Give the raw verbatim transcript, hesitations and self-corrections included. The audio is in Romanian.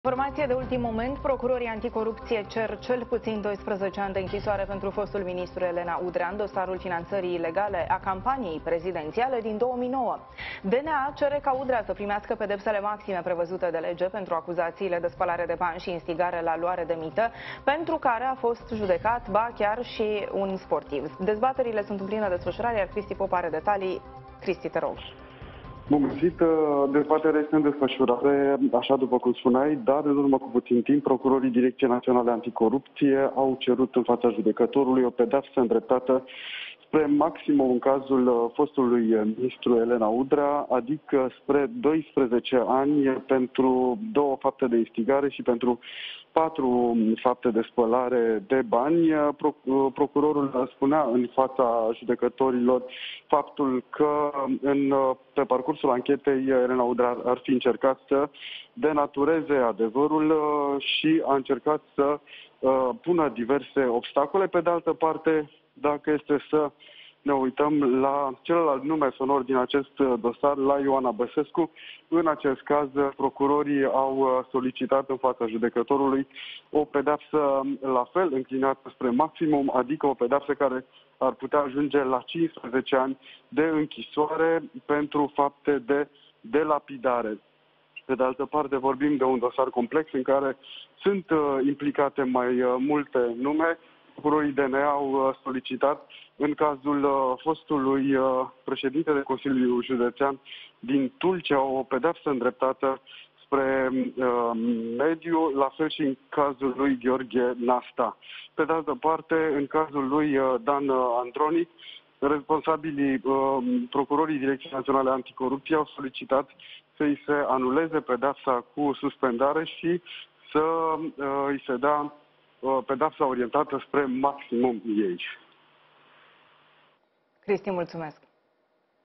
Informație de ultim moment, procurorii anticorupție cer cel puțin doisprezece ani de închisoare pentru fostul ministru Elena Udrea în dosarul finanțării ilegale a campaniei prezidențiale din două mii nouă. D N A cere ca Udrea să primească pedepsele maxime prevăzute de lege pentru acuzațiile de spălare de bani și instigare la luare de mită, pentru care a fost judecat, ba chiar și un sportiv. Dezbaterile sunt în plină desfășurare, iar Cristi Pop are detalii. Cristi, te rog. Bun găsit, dezbaterea este în desfășurare, așa după cum spuneai, dar în urmă cu puțin timp, procurorii Direcției Naționale Anticorupție au cerut în fața judecătorului o pedeapsă îndreptată spre maximum în cazul fostului ministru Elena Udrea, adică spre doisprezece ani pentru două fapte de instigare și pentru patru fapte de spălare de bani. Procurorul spunea în fața judecătorilor faptul că în, pe parcursul anchetei Elena Udrea ar fi încercat să denatureze adevărul și a încercat să pună diverse obstacole. Pe de altă parte, dacă este să ne uităm la celălalt nume sonor din acest dosar, la Ioana Băsescu, în acest caz, procurorii au solicitat în fața judecătorului o pedeapsă la fel înclinată spre maximum, adică o pedeapsă care ar putea ajunge la cincisprezece ani de închisoare pentru fapte de delapidare. Pe de altă parte, vorbim de un dosar complex în care sunt implicate mai multe nume. Procurorii D N A au solicitat în cazul fostului președinte de Consiliul Județean din Tulcea o pedeapsă îndreptată spre mediu, la fel și în cazul lui Gheorghe Nasta. Pe de altă parte, în cazul lui Dan Andronic, responsabilii procurorii Direcției Naționale Anticorupție au solicitat să-i se anuleze pedeapsa cu suspendare și să îi se dea pedeapsa orientată spre maximum ei. Cristi, mulțumesc!